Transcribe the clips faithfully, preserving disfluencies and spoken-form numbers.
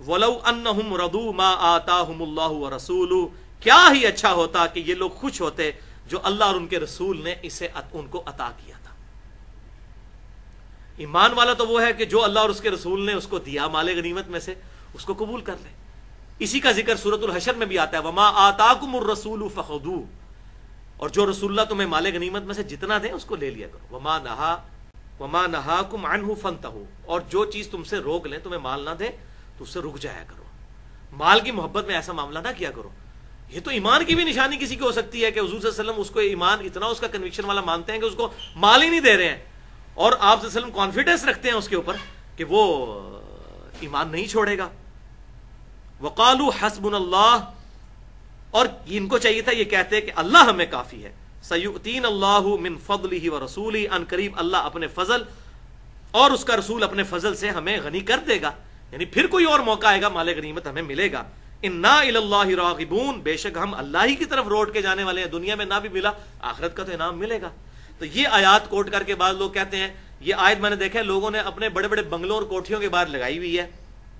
وَلَوْ أَنَّهُمْ رَضُوا مَا آتَاهُمُ اللَّهُ وَرَسُولُهُ، کیا ہی اچھا ہوتا کہ یہ لوگ خوش ہوتے جو اللہ اور ان کے رسول نے اسے ان کو عطا کیا تھا۔ ایمان والا تو وہ ہے کہ جو اللہ اور اس کے رسول نے اس کو دیا مال غنیمت میں سے اس کو قبول کر لے۔ اسی کا ذکر سورۃ الحشر میں بھی آتا ہے، وَمَا آتَاكُمُ الرَّسُولُ فَخُذُوهُ، اور جو رسول اللہ تمہیں مال غنیمت میں سے جتنا دیں اس کو لے لیا کرو۔ وَمَا نَهَا وَمَا نَهَاكُمْ عَنْهُ فَانْتَهُوا، اور جو چیز تم سے روک لیں تمہیں مال نہ دے تو اس سے رک جایا کرو۔ مال کی محبت میں ایسا معاملہ نہ کیا کرو۔ یہ تو ایمان کی بھی نشانی کسی کی ہو سکتی ہے کہ حضور صلی اللہ علیہ وسلم اس کو ایمان اتنا اس کا کنوکشن والا مانتے ہیں کہ اس کو مال ہی نہیں دے رہے ہیں، اور آپ صلی اللہ علیہ وسلم کانفیڈنس رکھتے ہیں اس کے اوپر کہ وہ ایمان نہیں چھوڑے گا۔ وقالوا حسبنا اللہ، اور ان کو چاہیے تھا یہ کہتے کہ اللہ ہمیں کافی ہے۔ سیؤتین اللہ من فضلہ ورسولہ، ان قریب اللہ اپنے فضل اور اس کا رسول اپنے فضل سے ہمیں غنی کر دے گا، یعنی پھر کوئی اور موقع آئے گا مال غنیمت ہمیں ملے گا۔ انا الی اللہ راغبون، بے شک ہم اللہ ہی کی طرف روٹ کے جانے والے ہیں، دنیا میں نہ بھی ملا آخرت کا تو انعام ملے گا۔ تو یہ آیات کوٹ کر کے بعض لوگ کہتے ہیں، یہ آیت میں نے دیکھا ہے لوگوں نے اپنے بڑے بڑے بنگلوں اور کوٹھیوں کے باہر لگائی ہوئی ہے،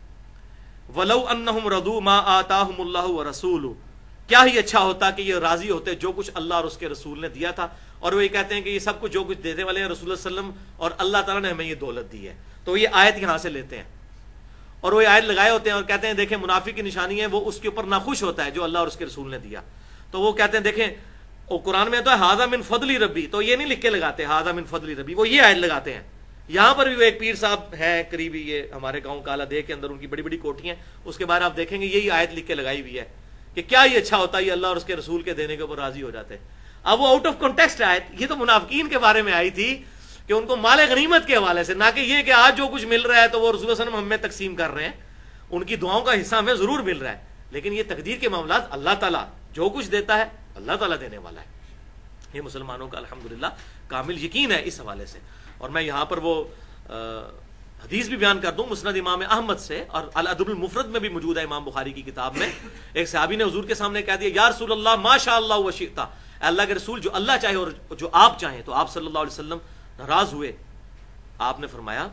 وَلَوْ أَنَّهُمْ رَضُوا مَا آتَاهُمُ اللَّهُ وَرَسُولُهُ، کیا ہی اچھا ہوتا کہ یہ راضی ہوتے جو کچھ اللہ اور اس کے رسول نے دیا تھا، اور وہ یہ کہتے ہیں کہ یہ سب کچھ جو کچھ دینے والے ہیں رسول اللہ صلی اللہ علیہ وسلم اور اللہ تعالیٰ نے ہمیں یہ دولت دی ہے۔ تو یہ آیت یہاں سے لیتے ہیں اور وہ آیت لگائے ہوتے ہیں اور کہتے ہیں دیکھیں منافق کی نشانی ہے وہ اس کے اوپر ناخوش ہوتا ہے جو اللہ اور اس کے رسول نے دیا، تو وہ کہتے ہیں دیکھیں وہ قرآن میں تو ہے ھذا من فضل ربی، تو یہ نہیں لکھ کے لگاتے ھذا من فضل ربی، وہ یہ آیت لگاتے ہیں۔ یہاں پر بھی وہ ایک پیر صاحب ہیں قریبی، یہ ہمارے گاؤں کالا دے کے اندر ان کی بڑی بڑی کوٹھیاں، اس کے بعد آپ دیکھیں گے یہی آیت لکھ کے لگائی ہوئی ہے کہ کیا یہ اچھا ہوتا ہے یہ اللہ اور اس کے رسول کے دینے کے اوپر راضی ہو جاتے۔ اب وہ آؤٹ آف کانٹیکسٹ آیت، یہ تو منافقین کے بارے میں آئی تھی کہ ان کو مال غنیمت کے حوالے سے، نہ کہ یہ کہ آج جو کچھ مل رہا ہے تو وہ رسول اللہ صلی اللہ علیہ وسلم ہمیں تقسیم کر رہے ہیں، ان کی دعاؤں کا حصہ ہمیں ضرور مل رہا ہے، لیکن یہ تقدیر کے معاملات اللہ تعالیٰ جو کچھ دیتا ہے اللہ تعالیٰ دینے والا ہے۔ یہ مسلمانوں کا الحمدللہ کامل یقین ہے اس حوالے سے۔ اور میں یہاں پر وہ حدیث بھی بیان کر دوں مسند امام احمد سے، اور الادب المفرد میں بھی موجود ہے امام بخاری کی کتاب میں، ایک صحابی نے حضور کے سامنے کہہ دیا یا رسول اللہ ما شاء اللہ وشئت، اے اللہ کے رسول جو اللہ چاہے اور جو آپ چاہیں، تو آپ صلی اللہ علیہ وسلم ناراض ہوئے، آپ نے فرمایا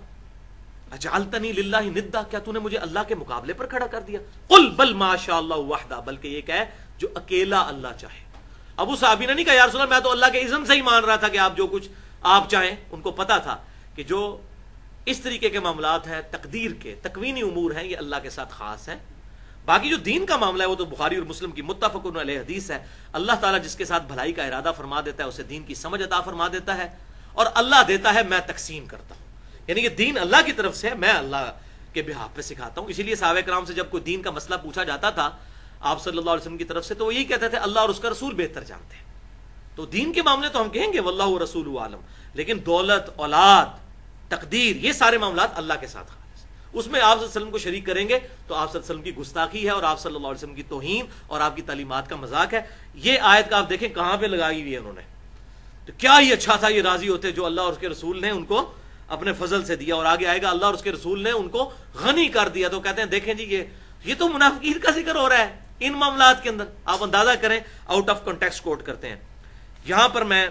اجعلتنی للہ ندا، کیا تو نے مجھے اللہ کے مقابلے پر کھڑا کر دیا؟ قل بل ما شاء اللہ وحدہ، بلکہ یہ کہ جو اکیلا اللہ چاہے۔ ابو صحابی نے نہیں کہا یا رسول اللہ میں تو اللہ کے اذن سے ہی مان رہا تھا کہ آپ جو کچھ آپ چاہیں، ان کو پتا تھا کہ جو اس طریقے کے معاملات ہیں تقدیر کے تکوینی امور ہیں یہ اللہ کے ساتھ خاص ہیں، باقی جو دین کا معاملہ ہے وہ تو بخاری اور مسلم کی متفق علیہ حدیث ہے۔ اللہ تعالیٰ جس کے ساتھ بھلائی کا ارادہ فرما دیتا ہے اسے دین کی سمجھ عطا فرما دیتا ہے، اور اللہ دیتا ہے میں تقسیم کرتا ہوں، یعنی کہ دین اللہ کی طرف سے ہے، میں اللہ کے بہاف پہ سکھاتا ہوں۔ اسی لیے صحابہ کرام سے جب کوئی دین کا مسئلہ پوچھا جاتا تھا آپ صلی اللہ علیہ وسلم کی طرف سے تو وہ یہی کہتے تھے اللہ اور اس کا رسول بہتر جانتے ہیں۔ تو دین کے معاملے تو ہم کہیں گے واللہ رسول عالم، لیکن دولت، اولاد، تقدیر، یہ سارے معاملات اللہ کے ساتھ خالص، اس میں آپ صلی اللہ علیہ وسلم کو شریک کریں گے تو آپ صلی اللہ علیہ وسلم کی گستاخی ہے اور آپ صلی اللہ علیہ وسلم کی توہین اور آپ کی تعلیمات کا مذاق ہے۔ یہ آیت کا آپ دیکھیں کہاں پہ لگائی ہوئی ہے انہوں نے، تو کیا ہی اچھا تھا یہ راضی ہوتے جو اللہ اور اس کے رسول نے ان کو اپنے فضل سے دیا، اور آگے آئے گا اللہ اور اس کے رسول نے ان کو غنی کر دیا، تو کہتے ہیں دیکھیں جی یہ یہ تو منافقین کا ذکر ہو رہا ہے ان معاملات کے اندر، آپ اندازہ کریں آؤٹ آف کانٹیکسٹ کوٹ کرتے ہیں۔ یہاں پر میں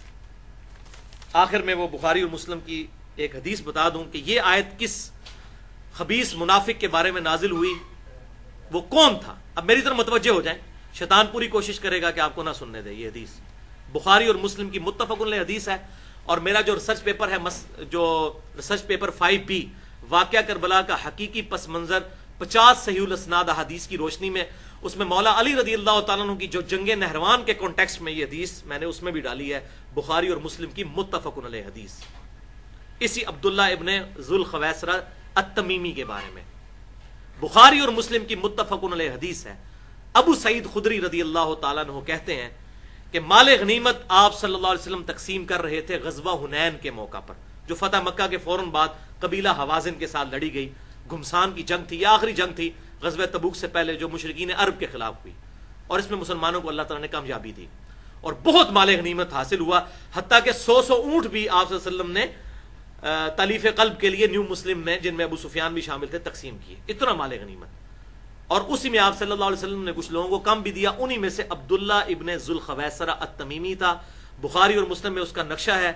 آخر میں وہ بخاری اور مسلم کی ایک حدیث بتا دوں کہ یہ آیت کس خبیث منافق کے بارے میں نازل ہوئی، وہ کون تھا۔ اب میری طرف متوجہ ہو جائیں، شیطان پوری کوشش کرے گا کہ آپ کو نہ سننے دے۔ یہ حدیث بخاری اور مسلم کی متفق علیہ حدیث ہے، اور میرا جو ریسرچ پیپر ہے جو ریسرچ پیپر فائیو بی واقعہ کربلا کا حقیقی پس منظر پچاس صحیح الاسناد احادیث کی روشنی میں، اس میں مولا علی رضی اللہ تعالیٰ عنہ کی جو جنگ نہروان کے کانٹیکسٹ میں یہ حدیث میں نے اس میں بھی ڈالی ہے، بخاری اور مسلم کی متفق علیہ حدیث، اسی عبداللہ ابن ذوالخویسرہ التمیمی کے بارے میں بخاری اور مسلم کی متفق علیہ حدیث ہے۔ ابو سعید خدری رضی اللہ تعالیٰ عنہ کہتے ہیں کہ مال غنیمت آپ صلی اللہ علیہ وسلم تقسیم کر رہے تھے غزوہ حنین کے موقع پر، جو فتح مکہ کے فوراً بعد قبیلہ حوازن کے ساتھ لڑی گئی گھمسان کی جنگ تھی، یہ آخری جنگ تھی غزوہ تبوک سے پہلے جو مشرکین عرب کے خلاف ہوئی، اور اس میں مسلمانوں کو اللہ تعالیٰ نے کامیابی دی اور بہت مال غنیمت حاصل ہوا، حتیٰ کہ سو سو اونٹ بھی آپ صلی اللہ علیہ وسلم نے تالیف قلب کے لیے نیو مسلم میں، جن میں ابو سفیان بھی شامل تھے، تقسیم کیے، اتنا مال غنیمت، اور اسی میں آپ صلی اللہ علیہ وسلم نے کچھ لوگوں کو کم بھی دیا، انہی میں سے عبداللہ ابن ذوالخویسرہ التمیمی تھا۔ بخاری اور مسلم میں اس کا نقشہ ہے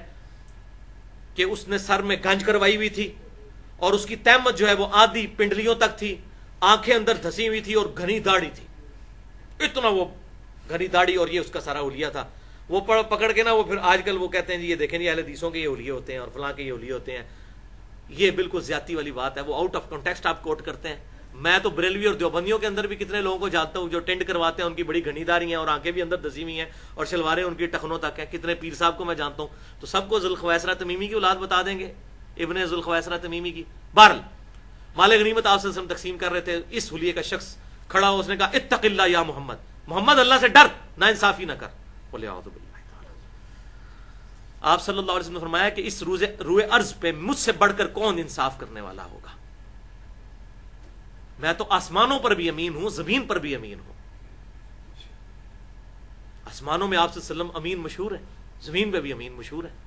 کہ اس نے سر میں گنج کروائی ہوئی تھی اور اس کی تہمت جو ہے وہ آدھی پنڈلیوں تک تھی، آنکھیں اندر دھسی ہوئی تھی اور گھنی داڑھی تھی، اتنا وہ گھنی داڑھی، اور یہ اس کا سارا حلیہ تھا۔ وہ پکڑ کے نا وہ پھر آج کل وہ کہتے ہیں جی یہ دیکھیں جی اہل حدیثوں کے یہ حلیے ہوتے ہیں اور فلاں کے یہ حلیے ہوتے ہیں، یہ بالکل زیادتی والی بات ہے، وہ آؤٹ آف کانٹیکسٹ آپ کوٹ کرتے ہیں۔ میں تو بریلوی اور دیوبندیوں کے اندر بھی کتنے لوگوں کو جانتا ہوں جو ٹینڈ کرواتے ہیں، ان کی بڑی گھنی داڑھی ہیں اور آنکھیں بھی اندر دسی ہوئی ہیں اور شلواریں ان کی ٹخنوں تک ہیں، کتنے پیر صاحب کو میں جانتا ہوں، تو سب کو ذوالخویسرہ تمیمی کی اولاد بتا دیں گے، ابن ذوالخویسرہ تمیمی کی۔ بہرحال مال غنیمت آپ صلی اللہ علیہ وسلم تقسیم کر رہے تھے، اس حلیے کا شخص کھڑا ہو، اس نے کہا اتق اللہ یا محمد، محمد اللہ سے ڈر، نا انصافی نہ کر۔ بولے اعوذ باللہ۔ آپ صلی اللہ علیہ وسلم نے فرمایا کہ اس روز روئے ارض پہ مجھ سے بڑھ کر کون انصاف کرنے والا ہوگا؟ میں تو آسمانوں پر بھی امین ہوں، زمین پر بھی امین ہوں۔ آسمانوں میں آپ صلی اللہ علیہ وسلم امین مشہور ہے، زمین پہ بھی امین مشہور ہے۔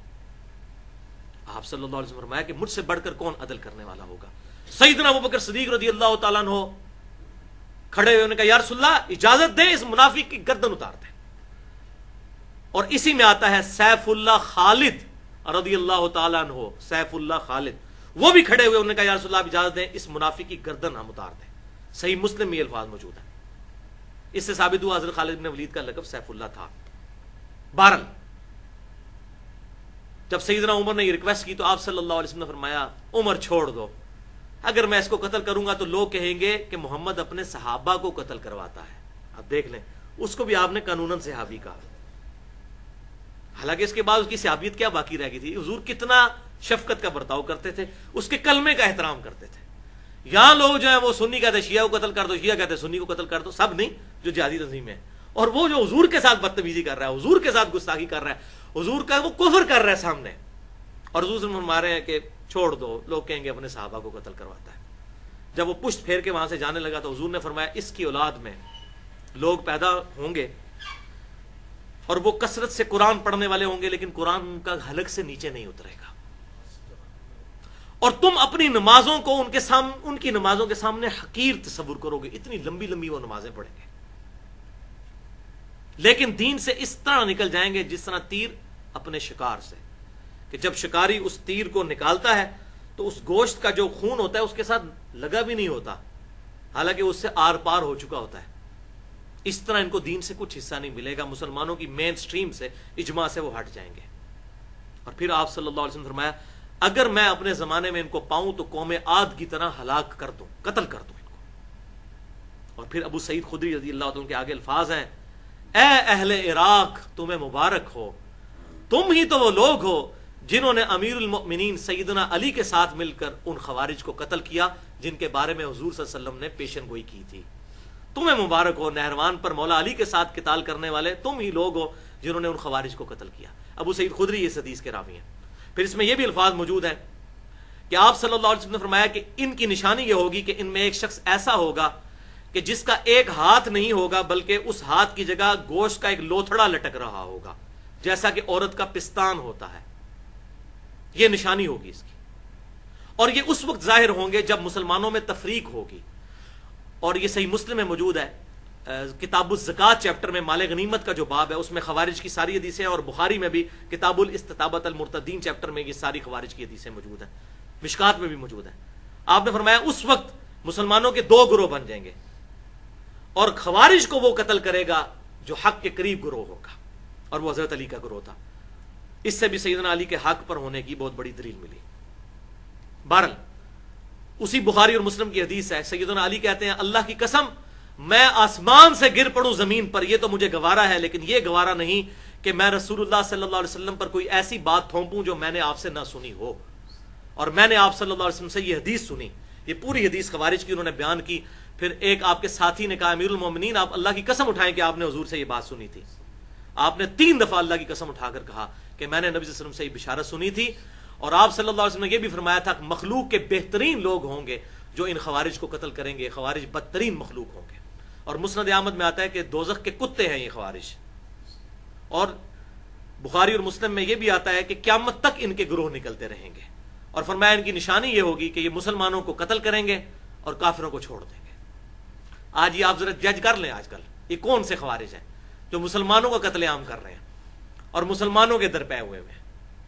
آپ صلی اللہ علیہ وسلم نے فرمایا کہ مجھ سے بڑھ کر کون عدل کرنے والا ہوگا؟ سیدنا ابوبکر صدیق رضی اللہ تعالیٰ عنہ کھڑے ہوئے، انہوں نے کہا یا رسول اللہ اجازت دیں اس منافق کی گردن اتار دیں۔ اور اسی میں آتا ہے سیف اللہ خالد رضی اللہ تعالیٰ عنہ، سیف اللہ خالد، وہ بھی کھڑے ہوئے، انہوں نے کہا یا رسول اللہ اجازت دیں اس منافق کی گردن ہم اتار دیں۔ صحیح مسلم میں یہ الفاظ موجود ہیں۔ اس سے ثابت ہوا حضرت خالد بن ولید کا لقب سیف اللہ تھا۔ بہرحال جب سیدنا عمر نے یہ ریکویسٹ کی تو آپ صلی اللہ علیہ وسلم نے فرمایا عمر چھوڑ دو، اگر میں اس کو قتل کروں گا تو لوگ کہیں گے کہ محمد اپنے صحابہ کو قتل کرواتا ہے۔ اب دیکھ لیں، اس کو بھی آپ نے قانوناً صحابی کہا، حالانکہ اس کے بعد اس کی صحابیت کیا باقی رہ گئی تھی؟ حضور کتنا شفقت کا برتاؤ کرتے تھے، اس کے کلمے کا احترام کرتے تھے۔ یہاں لوگ جو ہیں وہ سنی کہتے ہیں شیعہ کو قتل کر دو، شیعہ کہتے ہیں سنی کو قتل کر دو، سب نہیں، جو جہادی تنظیم ہے، اور وہ جو حضور کے ساتھ بدتمیزی کر رہا ہے، حضور کے ساتھ گستاخی کر رہا ہے، حضور کا وہ کفر کر رہا ہے سامنے، اور حضور سے فرما رہے ہیں کہ چھوڑ دو، لوگ کہیں گے اپنے صحابہ کو قتل کرواتا ہے۔ جب وہ پشت پھیر کے وہاں سے جانے لگا تو حضور نے فرمایا اس کی اولاد میں لوگ پیدا ہوں گے اور وہ کثرت سے قرآن پڑھنے والے ہوں گے، لیکن قرآن ان کا حلق سے نیچے نہیں اترے گا، اور تم اپنی نمازوں کو ان کے سامنے، ان کی نمازوں کے سامنے حقیر تصور کرو گے، اتنی لمبی لمبی وہ نمازیں پڑھیں گے، لیکن دین سے اس طرح نکل جائیں گے جس طرح تیر اپنے شکار سے، کہ جب شکاری اس تیر کو نکالتا ہے تو اس گوشت کا جو خون ہوتا ہے اس کے ساتھ لگا بھی نہیں ہوتا، حالانکہ اس سے آر پار ہو چکا ہوتا ہے۔ اس طرح ان کو دین سے کچھ حصہ نہیں ملے گا، مسلمانوں کی مین سٹریم سے، اجماع سے وہ ہٹ جائیں گے۔ اور پھر آپ صلی اللہ علیہ وسلم نے فرمایا اگر میں اپنے زمانے میں ان کو پاؤں تو قوم عاد کی طرح ہلاک کر دوں، قتل کر دوں ان کو۔ اور پھر ابو سعید خدری رضی اللہ عنہ کے آگے الفاظ ہیں، اے اہل عراق تمہیں مبارک ہو، تم ہی تو وہ لوگ ہو جنہوں نے امیر المؤمنین سیدنا علی کے ساتھ مل کر ان خوارج کو قتل کیا جن کے بارے میں حضور صلی اللہ علیہ وسلم نے پیشن گوئی کی تھی۔ تمہیں مبارک ہو، نہروان پر مولا علی کے ساتھ قتال کرنے والے تم ہی لوگ ہو جنہوں نے ان خوارج کو قتل کیا۔ ابو سعید خدری اس حدیث کے راوی ہیں۔ پھر اس میں یہ بھی الفاظ موجود ہیں کہ آپ صلی اللہ علیہ وسلم نے فرمایا کہ ان کی نشانی یہ ہوگی کہ ان میں ایک شخص ایسا ہوگا کہ جس کا ایک ہاتھ نہیں ہوگا بلکہ اس ہاتھ کی جگہ گوشت کا ایک لوتھڑا لٹک رہا ہوگا، جیسا کہ عورت کا پستان ہوتا ہے۔ یہ نشانی ہوگی اس کی، اور یہ اس وقت ظاہر ہوں گے جب مسلمانوں میں تفریق ہوگی۔ اور یہ صحیح مسلم میں موجود ہے، کتاب الزکوٰۃ چیپٹر میں مال غنیمت کا جو باب ہے اس میں خوارج کی ساری حدیثیں، اور بخاری میں بھی کتاب الاستتابۃ المرتدین چیپٹر میں یہ ساری خوارج کی حدیثیں موجود ہیں، مشکات میں بھی موجود ہیں۔ آپ نے فرمایا اس وقت مسلمانوں کے دو گروہ بن جائیں گے، اور خوارج کو وہ قتل کرے گا جو حق کے قریب گروہ ہوگا، اور وہ حضرت علی کا گروہ تھا۔ اس سے بھی سیدنا علی کے حق پر ہونے کی بہت بڑی دلیل ملی۔ بہرحال اسی بخاری اور مسلم کی حدیث ہے، سیدنا علی کہتے ہیں اللہ کی قسم میں آسمان سے گر پڑوں زمین پر یہ تو مجھے گوارا ہے، لیکن یہ گوارا نہیں کہ میں رسول اللہ صلی اللہ علیہ وسلم پر کوئی ایسی بات تھوپوں جو میں نے آپ سے نہ سنی ہو۔ اور میں نے آپ صلی اللہ علیہ وسلم سے یہ حدیث سنی، یہ پوری حدیث خوارج کی انہوں نے بیان کی۔ پھر ایک آپ کے ساتھی نے کہا امیر المومنین آپ اللہ کی قسم اٹھائیں کہ آپ نے حضور سے یہ بات سنی تھی۔ آپ نے تین دفعہ اللہ کی قسم اٹھا کر کہا کہ میں نے نبی صلی اللہ علیہ وسلم سے یہ بشارت سنی تھی، اور آپ صلی اللہ علیہ وسلم نے یہ بھی فرمایا تھا مخلوق کے بہترین لوگ ہوں گے جو ان خوارج کو قتل کریں گے، خوارج بدترین مخلوق ہوں گے۔ اور مسند احمد میں آتا ہے کہ دوزخ کے کتے ہیں یہ خوارج، اور بخاری اور مسلم میں یہ بھی آتا ہے کہ قیامت تک ان کے گروہ نکلتے رہیں گے، اور فرمایا ان کی نشانی یہ ہوگی کہ یہ مسلمانوں کو قتل کریں گے اور کافروں کو چھوڑ دیں گے۔ آج یہ آپ ذرا جج کر لیں، آج کل یہ کون سے خوارج ہیں جو مسلمانوں کا قتل عام کر رہے ہیں اور مسلمانوں کے در پہ ہوئے ہوئے ہیں۔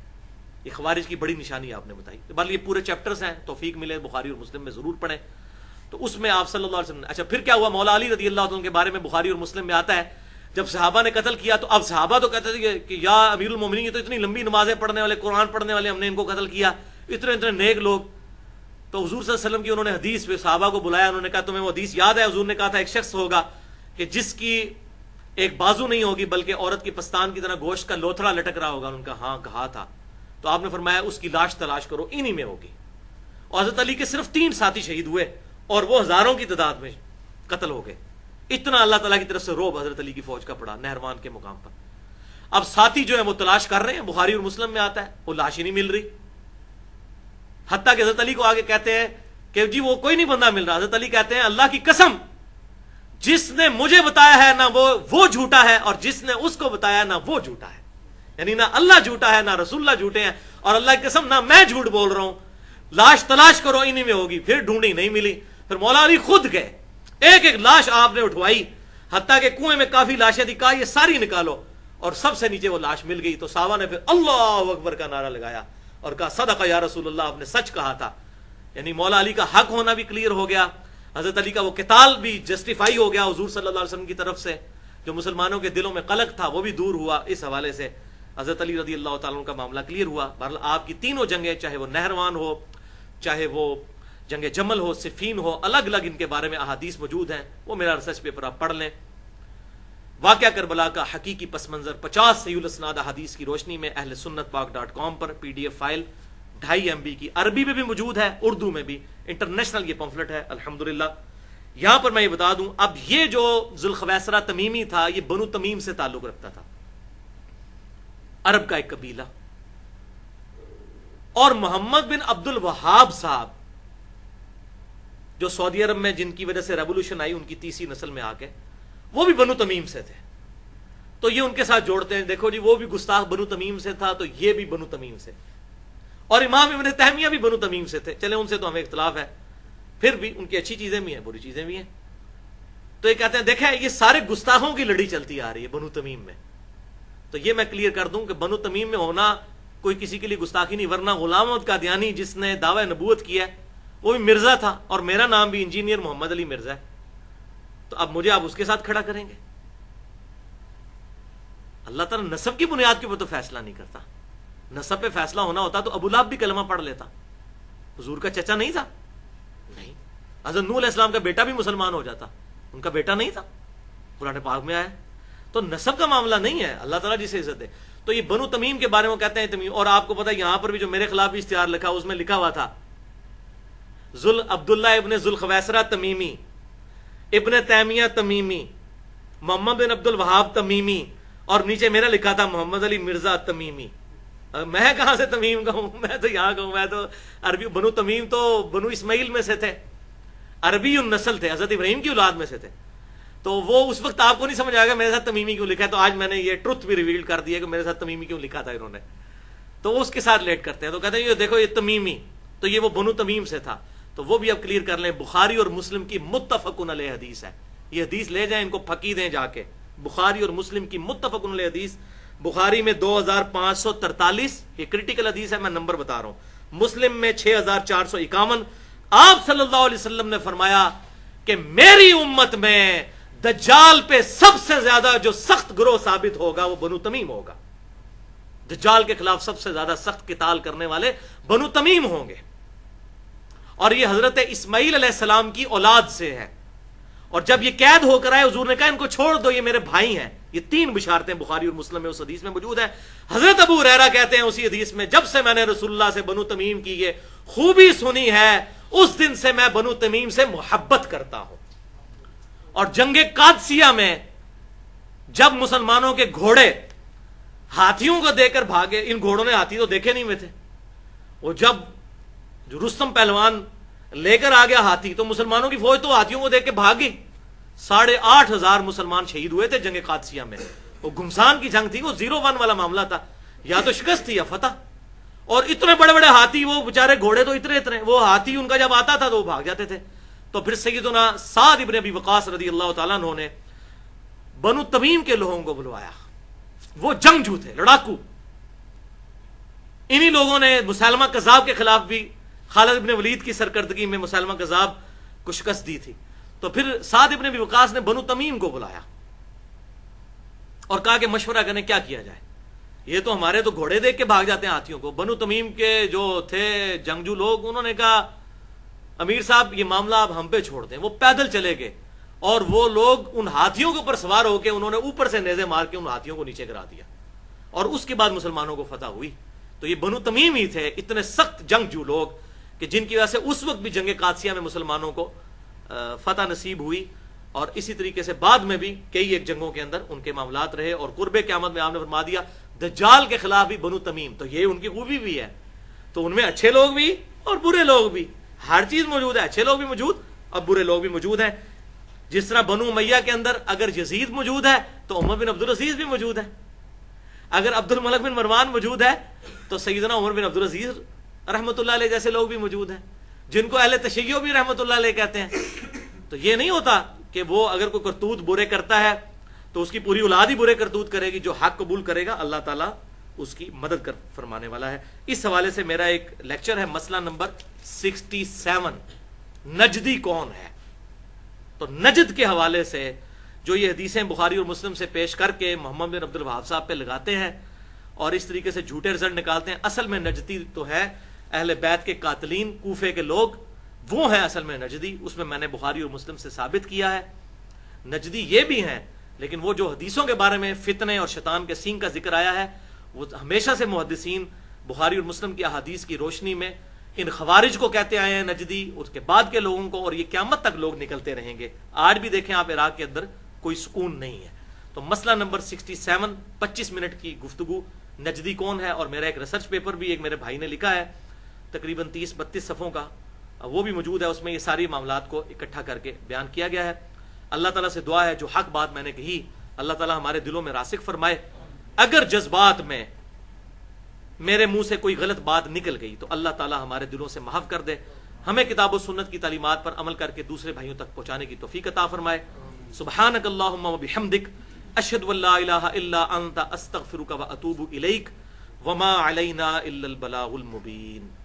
یہ خوارج کی بڑی نشانی آپ نے بتائی۔ بہرحال یہ پورے چیپٹرز ہیں، توفیق ملے بخاری اور مسلم میں ضرور پڑھیں۔ تو اس میں آپ صلی اللہ علیہ وسلم، اچھا پھر کیا ہوا، مولا علی رضی اللہ عنہ کے بارے میں بخاری اور مسلم میں آتا ہے جب صحابہ نے قتل کیا تو اب صحابہ تو کہتے تھے کہ یا امیر المومنین یہ تو اتنی لمبی نمازیں پڑھنے والے، قرآن پڑھنے والے، ہم نے ان کو قتل کیا، اتنے اتنے نیک لوگ. تو حضور صلی اللہ علیہ وسلم کی انہوں نے حدیث پہ صحابہ کو بلایا، انہوں نے کہا تمہیں وہ حدیث یاد ہے؟ حضور نے کہا تھا ایک شخص ہوگا کہ جس کی ایک بازو نہیں ہوگی بلکہ عورت کی پستان کی طرح گوشت کا لوتھڑا لٹک رہا ہوگا. ان کا ہاں کہا تھا. تو آپ نے فرمایا اس کی لاش تلاش کرو، انہی میں ہوگی. اور حضرت علی کے صرف تین ساتھی شہید ہوئے اور وہ ہزاروں کی تعداد میں قتل ہو گئے. اتنا اللہ تعالیٰ کی طرف سے روب حضرت علی کی فوج کا پڑا نہروان کے مقام پر. اب ساتھی جو ہے وہ تلاش کر رہے ہیں، بخاری اور مسلم میں آتا ہے وہ لاش ہی نہیں مل رہی. حتیٰ کہ حضرت علی کو آگے کہتے ہیں کہ جی وہ کوئی نہیں بندہ مل رہا. حضرت علی کہتے ہیں اللہ کی قسم جس نے مجھے بتایا ہے نہ وہ وہ جھوٹا ہے اور جس نے اس کو بتایا نہ وہ جھوٹا ہے. یعنی نہ اللہ جھوٹا ہے نہ رسول اللہ جھوٹے ہیں، اور اللہ کی قسم نہ میں جھوٹ بول رہا ہوں. لاش تلاش کرو، انہی میں ہوگی. پھر ڈھونڈی نہیں ملی. پھر مولا علی خود گئے، ایک ایک لاش آپ نے اٹھوائی، حتیٰ کہ کنویں میں کافی لاشیں تھی، کہا یہ ساری نکالو، اور سب سے نیچے وہ لاش مل گئی. تو صحابہ نے پھر اللہ اکبر کا نعرہ لگایا اور کہا صدق یا رسول اللہ، آپ نے سچ کہا تھا. یعنی مولا علی کا حق ہونا بھی کلیئر ہو گیا، حضرت علی کا وہ قتال بھی جسٹیفائی ہو گیا حضور صلی اللہ علیہ وسلم کی طرف سے. جو مسلمانوں کے دلوں میں قلق تھا وہ بھی دور ہوا. اس حوالے سے حضرت علی رضی اللہ تعالیٰ عنہ کا معاملہ کلیئر ہوا. بہرحال آپ کی تینوں جنگیں، چاہے وہ نہروان ہو، چاہے وہ جنگ جمل ہو، صفین ہو، الگ الگ ان کے بارے میں احادیث موجود ہیں. وہ میرا ریسرچ پیپر آپ پڑھ لیں. واقعہ کربلا کا حقیقی پس منظر پچاس صحیح الاسناد احادیث کی روشنی میں اہل سنت پاک ڈاٹ کام پر پی ڈی ایف فائل ڈھائی ایم بی کی عربی میں بھی موجود ہے، اردو میں بھی، انٹرنیشنل یہ پمفلٹ ہے الحمدللہ. یہاں پر میں یہ بتا دوں، اب یہ جو ذوالخویسرہ تمیمی تھا یہ بنو تمیم سے تعلق رکھتا تھا، عرب کا ایک قبیلہ. اور محمد بن عبد الوہاب صاحب جو سعودی عرب میں جن کی وجہ سے ریولوشن آئی ان کی تیسری نسل میں آ کے، وہ بھی بنو تمیم سے تھے. تو یہ ان کے ساتھ جوڑتے ہیں، دیکھو جی وہ بھی گستاخ بنو تمیم سے تھا تو یہ بھی بنو تمیم سے، اور امام ابن تیمیہ بھی بنو تمیم سے تھے. چلے ان سے تو ہمیں اختلاف ہے، پھر بھی ان کی اچھی چیزیں بھی ہیں، بری چیزیں بھی ہیں. تو یہ کہتے ہیں دیکھیں یہ سارے گستاخوں کی لڑی چلتی آ رہی ہے بنو تمیم میں. تو یہ میں کلیئر کر دوں کہ بنو تمیم میں ہونا کوئی کسی کے لیے گستاخی نہیں، ورنہ غلام احمد قادیانی جس نے دعوی نبوت کیا ہے وہ بھی مرزا تھا، اور میرا نام بھی انجینئر محمد علی مرزا ہے. تو اب مجھے آپ اس کے ساتھ کھڑا کریں گے؟ اللہ تعالیٰ نسب کی بنیاد کے اوپر تو فیصلہ نہیں کرتا. نسب پہ فیصلہ ہونا ہوتا تو ابو لہب بھی کلمہ پڑھ لیتا. حضور کا چچا نہیں تھا؟ نہیں. حضرت نوح علیہ السلام کا بیٹا بھی مسلمان ہو جاتا، ان کا بیٹا نہیں تھا، قرآن پاک میں آیا. تو نسب کا معاملہ نہیں ہے، اللہ تعالیٰ جسے عزت دے. تو یہ بنو تمیم کے بارے میں کہتے ہیں تمیم. اور آپ کو پتا ہے یہاں پر بھی جو میرے خلاف بھی اشتہار لکھا اس میں لکھا ہوا تھا ذل عبداللہ ابن ذوالخویسرہ تمیمی، ابن تیمیہ تمیمی، محمد بن عبد الوہاب تمیمی، اور نیچے میرا لکھا تھا محمد علی مرزا تمیمی. میں کہاں سے تمیم کا ہوں؟ میں تو یہاں کا ہوں. میں تو عربی. بنو تمیم تو بنو اسماعیل میں سے تھے، عربی النسل تھے، حضرت ابراہیم کی اولاد میں سے تھے. تو وہ اس وقت آپ کو نہیں سمجھ آئے گا میرے ساتھ تمیمی کیوں لکھا ہے. تو آج میں نے یہ ٹروتھ بھی ریویل کر دیا کہ میرے ساتھ تمیمی کیوں لکھا تھا انہوں نے. تو وہ اس کے ساتھ لیٹ کرتے ہیں، تو کہتے ہیں یہ دیکھو یہ تمیمی، تو یہ وہ بنو تمیم سے تھا. تو وہ بھی اب کلیئر کر لیں، بخاری اور مسلم کی متفقن علیہ حدیث ہے. یہ حدیث لے جائیں، ان کو پھکی دیں جا کے. بخاری اور مسلم کی متفقن علیہ حدیث. بخاری میں دو ہزار پانچ سو ترتالیس، یہ کریٹیکل حدیث ہے، میں نمبر بتا رہا ہوں. مسلم میں چھ ہزار چار سو اکاون. آپ صلی اللہ علیہ وسلم نے فرمایا کہ میری امت میں دجال پہ سب سے زیادہ جو سخت گروہ ثابت ہوگا وہ بنو تمیم ہوگا. دجال کے خلاف سب سے زیادہ سخت قتال کرنے والے بنو تمیم ہوں گے. اور یہ حضرت اسماعیل علیہ السلام کی اولاد سے ہے. اور جب یہ قید ہو کر آئے حضور نے کہا ان کو چھوڑ دو، یہ میرے بھائی ہیں. یہ تین بشارتیں بخاری اور مسلم میں اس حدیث میں موجود ہیں. حضرت ابو ہریرہ کہتے ہیں اسی حدیث میں، جب سے میں نے رسول اللہ سے بنو تمیم کی یہ خوبی سنی ہے اس دن سے میں بنو تمیم سے محبت کرتا ہوں. اور جنگ قادسیہ میں جب مسلمانوں کے گھوڑے ہاتھیوں کو دے کر بھاگے، ان گھوڑوں نے ہاتھی تو دیکھے نہیں ہوئے تھے، وہ جب جو رستم پہلوان لے کر آ گیا ہاتھی تو مسلمانوں کی فوج تو ہاتھیوں کو دیکھ کے بھاگ گئی. ساڑھے آٹھ ہزار مسلمان شہید ہوئے تھے جنگ قادسیہ میں. وہ گمسان کی جنگ تھی، وہ زیرو ون والا معاملہ تھا، یا تو شکست تھی یا فتح. اور اتنے بڑے بڑے ہاتھی، وہ بےچارے گھوڑے تو اتنے اتنے، وہ ہاتھی ان کا جب آتا تھا تو وہ بھاگ جاتے تھے. تو پھر سیدنا سعد ابن ابی وقاص رضی اللہ تعالیٰ عنہ نے بنو تمیم کے لوگوں کو بلوایا. وہ جنگجو تھے، لڑاکو. انہی لوگوں نے مسلمہ کذاب کے خلاف بھی، خالد ابن ولید کی سرکردگی میں مسلمہ کذاب کو شکست دی تھی. تو پھر سعد ابن ابی وقاص نے بنو تمیم کو بلایا اور کہا کہ مشورہ کرنے کیا کیا جائے. یہ تو ہمارے تو گھوڑے دیکھ کے بھاگ جاتے ہیں ہاتھیوں کو. بنو تمیم کے جو تھے جنگجو لوگ, انہوں نے کہا امیر صاحب یہ معاملہ آپ ہم پہ چھوڑ دیں. وہ پیدل چلے گئے اور وہ لوگ ان ہاتھیوں کے اوپر سوار ہو کے انہوں نے اوپر سے نیزے مار کے ان ہاتھیوں کو نیچے گرا دیا, اور اس کے بعد مسلمانوں کو فتح ہوئی. تو یہ بنو تمیم ہی تھے اتنے سخت جنگجو لوگ کہ جن کی وجہ سے اس وقت بھی جنگ قادسیہ میں مسلمانوں کو فتح نصیب ہوئی, اور اسی طریقے سے بعد میں بھی کئی ایک جنگوں کے اندر ان کے معاملات رہے. اور قرب قیامت میں آپ نے فرما دیا دجال کے خلاف بھی بنو تمیم. تو یہ ان کی خوبی بھی ہے, تو ان میں اچھے لوگ بھی اور برے لوگ بھی, ہر چیز موجود ہے, اچھے لوگ بھی موجود اور برے لوگ بھی موجود ہیں. جس طرح بنو امیہ کے اندر اگر یزید موجود ہے تو عمر بن عبدالعزیز بھی موجود ہے, اگر عبد الملک بن مروان موجود ہے تو سیدنا عمر بن عبدالعزیز رحمۃ اللہ علیہ جیسے لوگ بھی موجود ہیں, جن کو اہل تشیع بھی رحمۃ اللہ علیہ کہتے ہیں. تو یہ نہیں ہوتا کہ وہ اگر کوئی کرتوت برے کرتا ہے تو اس کی پوری اولاد ہی برے کرتوت کرے گی. جو حق قبول کرے گا اللہ تعالیٰ اس کی مدد کر فرمانے والا ہے. اس حوالے سے میرا ایک لیکچر ہے, مسئلہ نمبر سکسٹی سیون, نجدی کون ہے. تو نجد کے حوالے سے جو یہ حدیثیں بخاری اور مسلم سے پیش کر کے محمد بن عبد الوہاب صاحب پہ لگاتے ہیں اور اس طریقے سے جھوٹے رزلٹ نکالتے ہیں, اصل میں نجدی تو ہے اہل بیت کے قاتلین, کوفے کے لوگ, وہ ہیں اصل میں نجدی. اس میں میں نے بخاری اور مسلم سے ثابت کیا ہے. نجدی یہ بھی ہیں, لیکن وہ جو حدیثوں کے بارے میں فتنے اور شیطان کے سینگ کا ذکر آیا ہے, وہ ہمیشہ سے محدثین بخاری اور مسلم کی احادیث کی روشنی میں ان خوارج کو کہتے آئے ہیں نجدی, اس کے بعد کے لوگوں کو, اور یہ قیامت تک لوگ نکلتے رہیں گے. آج بھی دیکھیں آپ عراق کے اندر کوئی سکون نہیں ہے. تو مسئلہ نمبر سکسٹی سیون, پچیس منٹ کی گفتگو, نجدی کون ہے. اور میرا ایک ریسرچ پیپر بھی ایک میرے بھائی نے لکھا ہے تقریباً تیس بتیس صفحوں کا, وہ بھی موجود ہے. اس میں یہ ساری معاملات کو اکٹھا کر کے بیان کیا گیا ہے. اللہ تعالیٰ سے دعا ہے جو حق بات میں نے کہی اللہ تعالیٰ ہمارے دلوں میں راسخ فرمائے. اگر جذبات میں میرے منہ سے کوئی غلط بات نکل گئی تو اللہ تعالیٰ ہمارے دلوں سے محو کر دے, ہمیں کتاب و سنت کی تعلیمات پر عمل کر کے دوسرے بھائیوں تک پہنچانے کی توفیق عطا فرمائے. سبحانک اللہم و بحمدک, اشہد ان لا الہ الا انت, استغفرک و اتوب الیک, وما علینا الا البلاغ المبین.